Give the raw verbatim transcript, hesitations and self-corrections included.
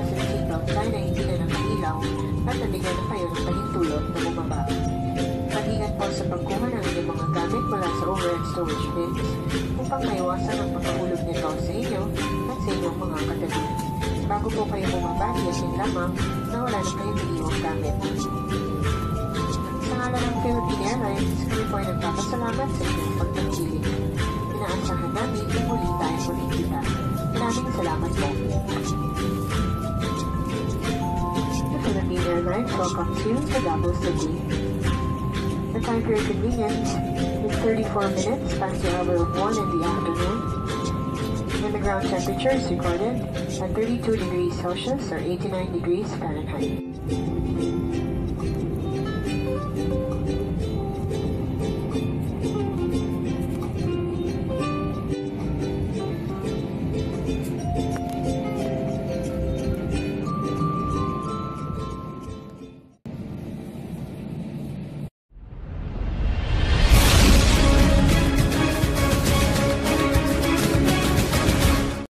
fasten seatbelt dahil na hindi na nakailaw at nabigyan na kayo ng pahintulot na bumaba. Mag-ingat po sa pagkuha ng inyong mga gamit mula sa overhead storage bins upang maiwasan ang pagkahulog nito sa inyo at sa inyong mga katabi. Bago po kayo bumaba, tiyasin lamang na wala na kayong iniiwang gamit. Sa ngalan ng Philippine Airlines, kami po ay nagpapasalamat sa inyong pagtangkilik. Inaasahan namin na muli tayo magkikita. Maraming salamat po. The Philippine Airlines welcomes you to Davao City. The time for your convenience is thirty-four minutes past the hour of one in the afternoon, and the ground temperature is recorded at thirty-two degrees Celsius or eighty-nine degrees Fahrenheit.